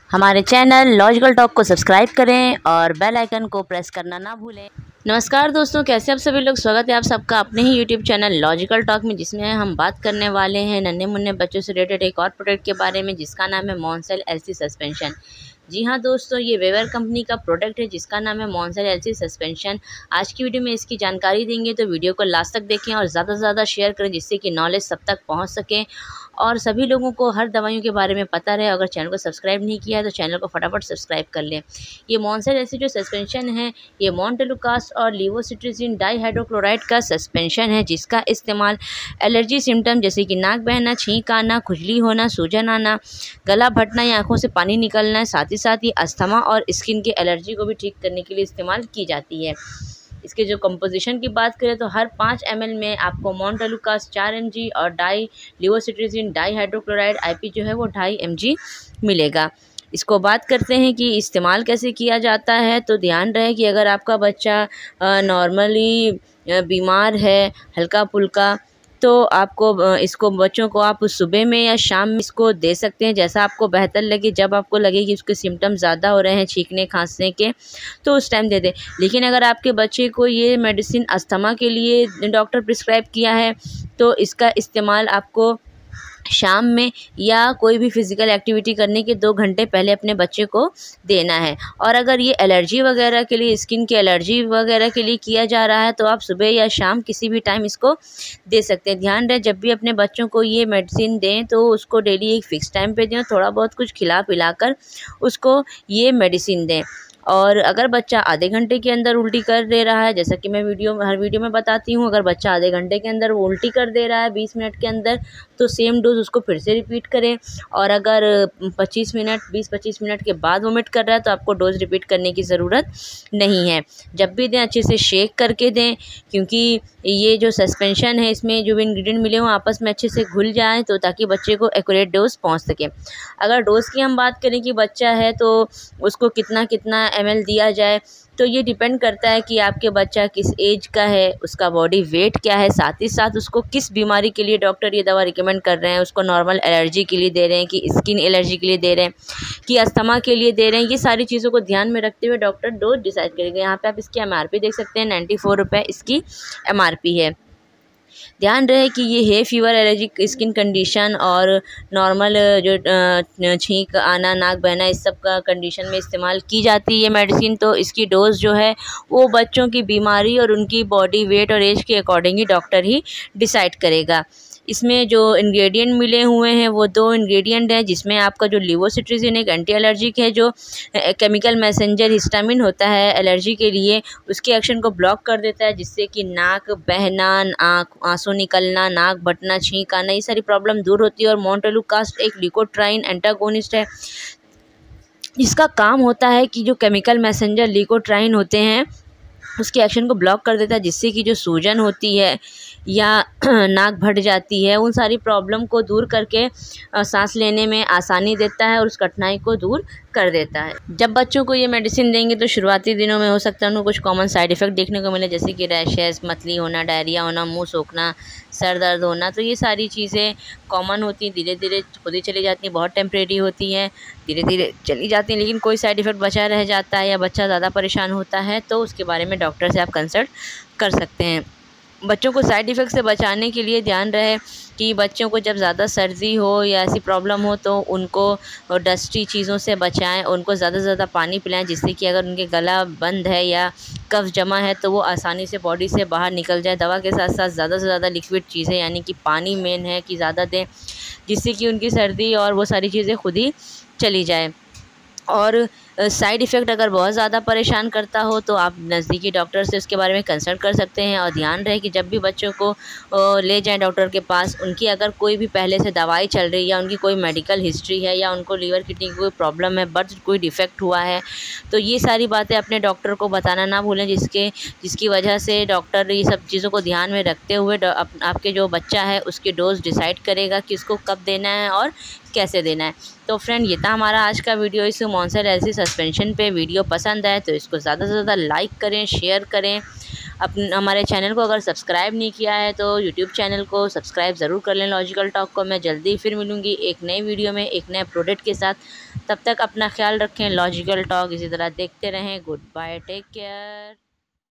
हमारे channel logical talk को subscribe करें और बेल आइकन को प्रेस करना ना भूलें। नमस्कार दोस्तों, कैसे आप सभी लोग। स्वागत है आप सबका अपने ही यूट्यूब चैनल लॉजिकल टॉक में, जिसमें हम बात करने वाले हैं नन्हे मुन्ने बच्चों से रिलेटेड एक और प्रोडक्ट के बारे में, जिसका नाम है मॉन्सेल एलसी सस्पेंशन। जी हाँ दोस्तों, ये वेवर कंपनी का प्रोडक्ट है जिसका नाम है मॉन्सेल एलसी सस्पेंशन। आज की वीडियो में इसकी जानकारी देंगे, तो वीडियो को लास्ट तक देखें और ज़्यादा से ज़्यादा शेयर करें, जिससे कि नॉलेज सब तक पहुँच सके और सभी लोगों को हर दवाइयों के बारे में पता रहे। अगर चैनल को सब्सक्राइब नहीं किया है तो चैनल को फटाफट सब्सक्राइब कर लें। ये मॉन्सेल एलसी जो सस्पेंशन है, ये मोंटेलुकास्ट और लीवोसिट्राजीन डाइहाइड्रोक्लोराइड का सस्पेंशन है, जिसका इस्तेमाल एलर्जी सिम्टम जैसे कि नाक बहना, छींक आना, खुजली होना, सूजन आना, गला फटना या आँखों से पानी निकलना है, साथ ही साथ ये अस्थमा और स्किन की एलर्जी को भी ठीक करने के लिए इस्तेमाल की जाती है। इसके जो कंपोजिशन की बात करें तो हर 5 ml में आपको मोंटेलुकास्ट 4 mg और लीवोसिट्राजीन डाइहाइड्रोक्लोराइड IP जो है वो 2.5 mg मिलेगा। इसको बात करते हैं कि इस्तेमाल कैसे किया जाता है। तो ध्यान रहे कि अगर आपका बच्चा नॉर्मली बीमार है, हल्का फुल्का, तो आपको इसको बच्चों को आप सुबह में या शाम में इसको दे सकते हैं, जैसा आपको बेहतर लगे। जब आपको लगे कि उसके सिम्टम्स ज़्यादा हो रहे हैं छींकने खांसने के, तो उस टाइम दे दें। लेकिन अगर आपके बच्चे को ये मेडिसिन अस्थमा के लिए डॉक्टर प्रिस्क्राइब किया है, तो इसका इस्तेमाल आपको शाम में या कोई भी फिज़िकल एक्टिविटी करने के 2 घंटे पहले अपने बच्चे को देना है। और अगर ये एलर्जी वगैरह के लिए, स्किन की एलर्जी वगैरह के लिए किया जा रहा है, तो आप सुबह या शाम किसी भी टाइम इसको दे सकते हैं। ध्यान रहे, जब भी अपने बच्चों को ये मेडिसिन दें तो उसको डेली एक फ़िक्स टाइम पे दें, थोड़ा बहुत कुछ खिला पिला कर उसको ये मेडिसिन दें। और अगर बच्चा आधे घंटे के अंदर उल्टी कर दे रहा है, जैसा कि मैं हर वीडियो में बताती हूँ, अगर बच्चा आधे घंटे के अंदर वो उल्टी कर दे रहा है 20 मिनट के अंदर, तो सेम डोज उसको फिर से रिपीट करें। और अगर 20-25 मिनट के बाद वोमिट कर रहा है, तो आपको डोज रिपीट करने की ज़रूरत नहीं है। जब भी दें अच्छे से शेक करके दें, क्योंकि ये जो सस्पेंशन है इसमें जो भी इंग्रेडिएंट मिले हों आपस में अच्छे से घुल जाएँ, तो ताकि बच्चे को एक्यूरेट डोज पहुँच सके। अगर डोज़ की हम बात करें कि बच्चा है तो उसको कितना कितना ml दिया जाए, तो ये डिपेंड करता है कि आपके बच्चा किस एज का है, उसका बॉडी वेट क्या है, साथ ही साथ उसको किस बीमारी के लिए डॉक्टर ये दवा रिकमेंड कर रहे हैं। उसको नॉर्मल एलर्जी के लिए दे रहे हैं कि स्किन एलर्जी के लिए दे रहे हैं कि अस्थमा के लिए दे रहे हैं, ये सारी चीज़ों को ध्यान में रखते हुए डॉक्टर डोज डिसाइड करेंगे। यहाँ पे आप इसकी MRP देख सकते हैं, 94 रुपये इसकी MRP है। ध्यान रहे कि ये है फीवर, एलर्जिक स्किन कंडीशन और नॉर्मल जो छींक आना, नाक बहना, इस सब का कंडीशन में इस्तेमाल की जाती है ये मेडिसिन। तो इसकी डोज जो है वो बच्चों की बीमारी और उनकी बॉडी वेट और एज के अकॉर्डिंग ही डॉक्टर ही डिसाइड करेगा। इसमें जो इंग्रेडिएंट मिले हुए हैं वो 2 इंग्रेडिएंट हैं, जिसमें आपका जो लीवोसिट्राजीन एक एंटी एलर्जिक है, जो केमिकल मैसेंजर हिस्टामिन होता है एलर्जी के लिए, उसके एक्शन को ब्लॉक कर देता है, जिससे कि नाक बहना, आंसू निकलना, नाक बटना, छींक आना, ये सारी प्रॉब्लम दूर होती है। और मोंटेलुकास्ट एक ल्यूकोट्राइन एंटागोनिस्ट है, इसका काम होता है कि जो केमिकल मैसेंजर ल्यूकोट्राइन होते हैं उसके एक्शन को ब्लॉक कर देता है, जिससे कि जो सूजन होती है या नाक फट जाती है, उन सारी प्रॉब्लम को दूर करके सांस लेने में आसानी देता है और उस कठिनाई को दूर कर देता है। जब बच्चों को ये मेडिसिन देंगे तो शुरुआती दिनों में हो सकता है उनको कुछ कॉमन साइड इफ़ेक्ट देखने को मिले, जैसे कि रैशेस, मतली होना, डायरिया होना, मुंह सूखना, सर दर्द होना। तो ये सारी चीज़ें कॉमन होती हैं, धीरे धीरे खुद ही चली जाती हैं, बहुत टेम्परेरी होती हैं, धीरे धीरे चली जाती हैं। लेकिन कोई साइड इफ़ेक्ट बचा रह जाता है या बच्चा ज़्यादा परेशान होता है, तो उसके बारे में डॉक्टर से आप कंसल्ट कर सकते हैं। बच्चों को साइड इफ़ेक्ट से बचाने के लिए ध्यान रहे कि बच्चों को जब ज़्यादा सर्दी हो या ऐसी प्रॉब्लम हो तो उनको डस्टी चीज़ों से बचाएं, उनको ज़्यादा से ज़्यादा पानी पिलाएं, जिससे कि अगर उनके गला बंद है या कफ जमा है तो वो आसानी से बॉडी से बाहर निकल जाए। दवा के साथ साथ ज़्यादा से ज़्यादा लिक्विड चीज़ें यानी कि पानी मेन है कि ज़्यादा दें, जिससे कि उनकी सर्दी और वो सारी चीज़ें खुद ही चली जाए। और साइड इफ़ेक्ट अगर बहुत ज़्यादा परेशान करता हो तो आप नज़दीकी डॉक्टर से उसके बारे में कंसल्ट कर सकते हैं। और ध्यान रहे कि जब भी बच्चों को ले जाएं डॉक्टर के पास, उनकी अगर कोई भी पहले से दवाई चल रही है या उनकी कोई मेडिकल हिस्ट्री है या उनको लीवर किडनी की कोई प्रॉब्लम है, बर्थ कोई डिफेक्ट हुआ है, तो ये सारी बातें अपने डॉक्टर को बताना ना भूलें, जिसकी वजह से डॉक्टर ये सब चीज़ों को ध्यान में रखते हुए आपके जो बच्चा है उसकी डोज डिसाइड करेगा कि उसको कब देना है और कैसे देना है। तो फ्रेंड, ये था हमारा आज का वीडियो इस मॉन्सेल एलसी सस्पेंशन पे। वीडियो पसंद आए तो इसको ज़्यादा से ज़्यादा लाइक करें, शेयर करें। हमारे चैनल को अगर सब्सक्राइब नहीं किया है तो यूट्यूब चैनल को सब्सक्राइब ज़रूर कर लें लॉजिकल टॉक को। मैं जल्दी फिर मिलूँगी एक नई वीडियो में एक नए प्रोडक्ट के साथ। तब तक अपना ख्याल रखें। लॉजिकल टॉक इसी तरह देखते रहें। Good bye, take care.